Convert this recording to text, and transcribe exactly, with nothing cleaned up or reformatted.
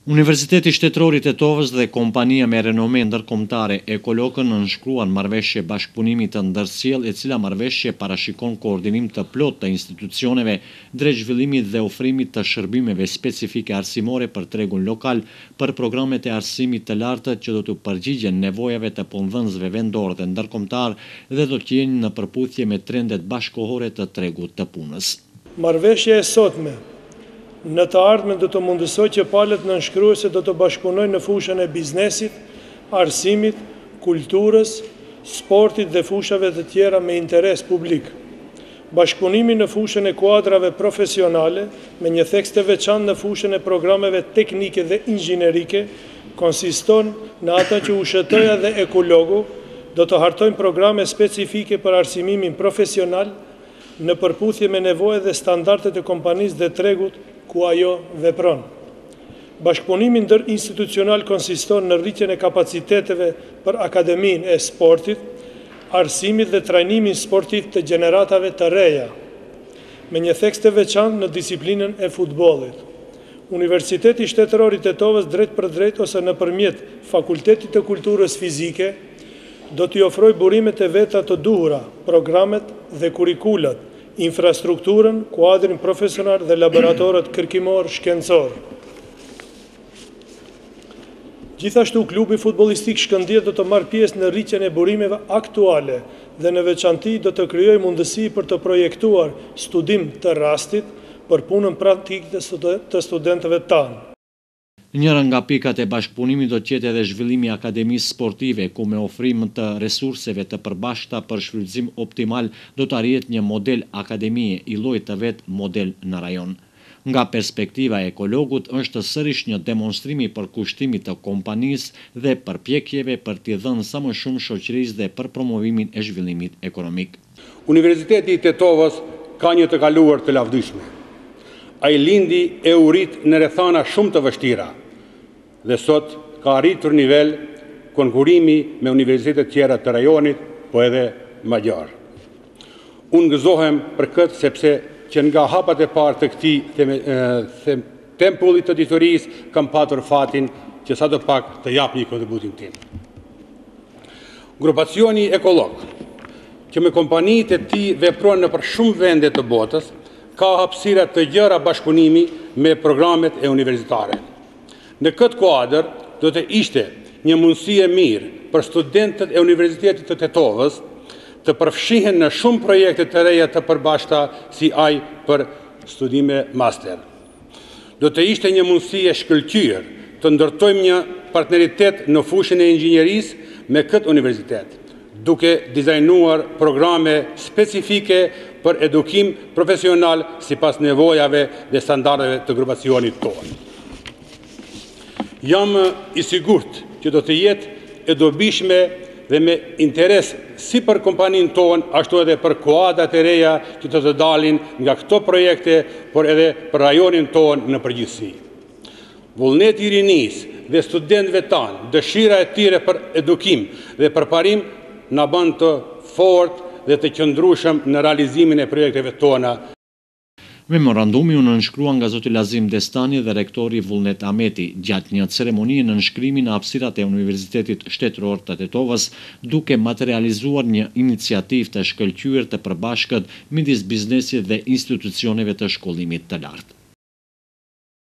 Universiteti Shtetëror i Tetovës dhe kompania me renome ndërkombëtare Ekolokën nënshkruan marrëveshje bashkëpunimi të ndërsjellë, e cila marrëveshje parashikon koordinim të plotë të institucioneve drejt zhvillimit dhe ofrimit të shërbimeve specifike arsimore për tregun lokal për programet e arsimit të lartë që do të përgjigjen nevojave të punëdhënësve vendor dhe ndërkombëtar dhe do të jenë në përputhje me trendet bashkëkohore të tregut të punës. Marrëveshja e sotme në të ardhmen do të mundësoj që palët nënshkruese do të bashkëpunojnë në fushën e biznesit, arsimit, kulturës, sportit dhe fushave të tjera me interes publik. Bashkëpunimi në fushën e kuadrave profesionale me një theks të veçantë në fushën e programeve teknike dhe inxhinerike konsiston në ata që U S H T-ja dhe Ekologu do të hartojnë programe specifike për arsimimin profesional në përputhje me nevojat dhe standardet e kompanisë dhe tregut ku ajo vepron. Bashkëpunimi ndërinstitucional konsiston në rritjen e kapaciteteve për akademinë e sportit, arsimit dhe trajnimin sportiv të gjeneratave të reja, me një theks të veçantë në disiplinën e futbollit. Universiteti Shtetëror i Tetovës drejt për drejt ose nëpërmjet Fakultetit të Kulturës Fizike do t'i ofrojë burimet e veta të duhura, programet dhe kurikulat, infrastrukturën, kuadrin profesional dhe laboratorët kërkimor shkencor. Gjithashtu, klubi futbollistik Shkëndija do të marrë pjesë në rritjen e burimeve aktuale dhe në veçanti do të krijojë mundësi për të projektuar studim të rastit për punën praktike të studentëve tanë. Njëra nga pikat e bashkëpunimit do të jetë edhe zhvillimi i akademisë sportive, ku me ofrim të resurseve të përbashkëta për shfrytëzim optimal do të arrihet një model akademie i llojit të vet model në rajon. Nga perspektiva e Ekologut është sërish një demonstrim i përkushtimit të kompanisë dhe përpjekjeve për t'i dhënë sa më shumë shoqërisë dhe për promovimin e zhvillimit ekonomik. Universiteti i Tetovës ka një të kaluar të lavdishme. Ai lindi e u rit në rrethana shumë të vështira dhe sot ka arritur nivel konkurimi me universitetet tjera të rajonit, po edhe magjar. Unë gëzohem për këtë sepse që nga hapat e parë të këtij tempullit të ditorisë kam patur fatin që sa të pak të jap një kontributin tim. Grupacioni Ekolog, që me kompanitë e tij vepron në për shumë vende të botës, ka hapësira të gjëra bashkëpunimi me programet e universitare. Në këtë kuadër do të ishte një mundësi e mirë për studentët e Universitetit të Tetovës të përfshihen në shumë projekte të reja të përbashkëta si ai për studime master. Do të ishte një mundësi e shkëlqyer të ndërtojmë një partneritet në fushën e inxhinierisë me këtë universitet, duke dizajnuar programe specifike për edukim profesional sipas nevojave dhe standardeve të grupacionit tonë. Jam i sigurt që do të jetë e dobishme dhe me interes si për kompaninë tonë, ashtu edhe për kuadrat e reja që të të dalin nga këto projekte, por edhe për rajonin tonë në përgjithësi. Vullneti i rinisë dhe studentëve tanë, dëshira e tyre për edukim dhe përparim na bën të fortë dhe të qëndrueshëm në realizimin e projekteve tona. Memorandumi u nënshkrua nga zoti Lazim Destani dhe rektori Vullnet Ahmeti gjatë një ceremonie nënshkrimi në hapësirat e Universitetit Shtetëror të Tetovës, duke materializuar një iniciativë të shkëlqyer të përbashkët midis biznesit dhe institucioneve të shkollimit të lartë.